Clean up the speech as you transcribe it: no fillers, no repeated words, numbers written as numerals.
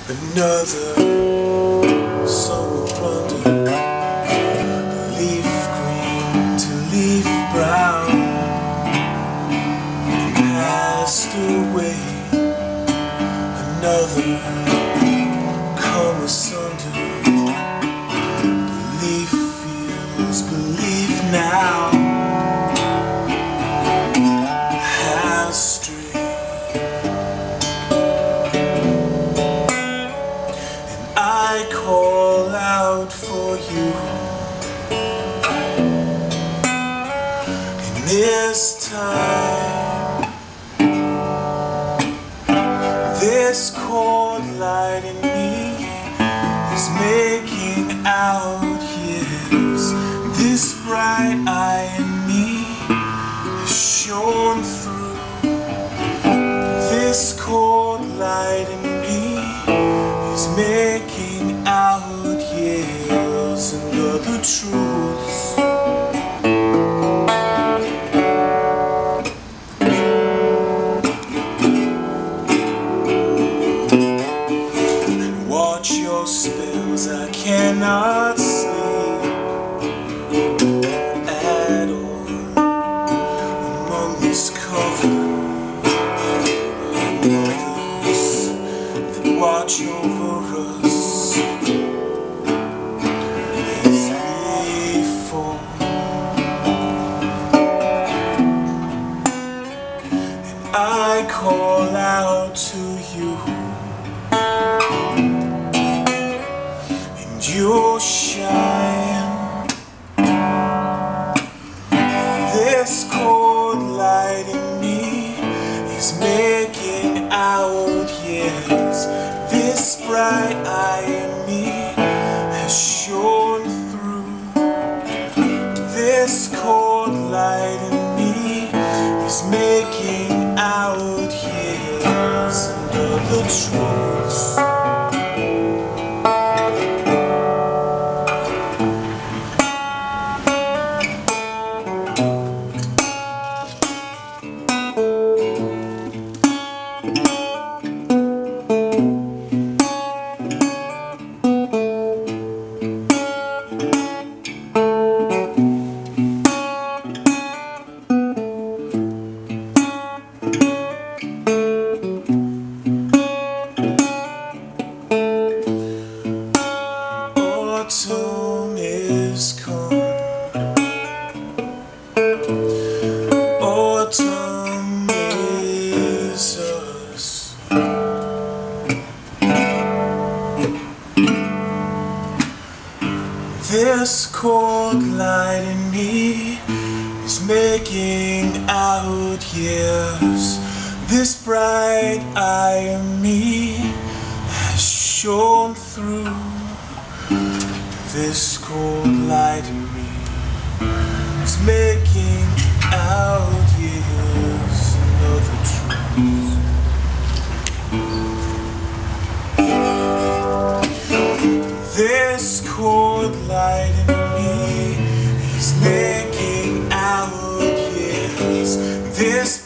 Another summer wonder, leaf green to leaf brown, passed away. Another come asunder, belief feels belief now, has strayed. I call out for you in this time. This cold light in me is making out years. This bright eye in me has shone through. This cold light in me is making out years and other truths. And watch your spells, I cannot sleep at all among this coven of mothers that watch over us as we fall. And I call out to you, and you'll shine. This cold light in me is making out years. This bright eye in me has shone through. This cold light in me is making out years and other truths. Autumn is come. Autumn is us. This cold light in me is making out years. This bright eye in me has shone through. This cold light in me is making out years and other truths. This cold light in me is making out years. This